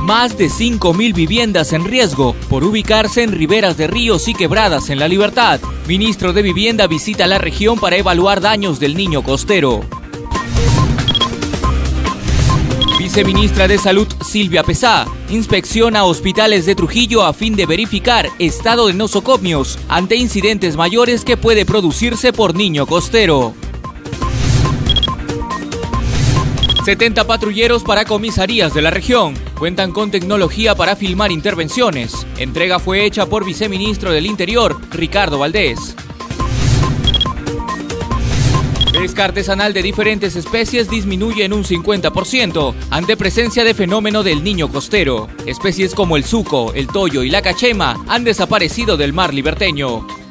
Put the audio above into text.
Más de 5.000 viviendas en riesgo por ubicarse en riberas de ríos y quebradas en La Libertad. Ministro de Vivienda visita la región para evaluar daños del Niño Costero. Viceministra de Salud Silvia Pesá inspecciona hospitales de Trujillo a fin de verificar estado de nosocomios ante incidentes mayores que puede producirse por Niño Costero. 70 patrulleros para comisarías de la región cuentan con tecnología para filmar intervenciones. Entrega fue hecha por Viceministro del Interior, Ricardo Valdés. Pesca artesanal de diferentes especies disminuye en un 50% ante presencia de fenómeno del Niño Costero. Especies como el suco, el toyo y la cachema han desaparecido del mar liberteño.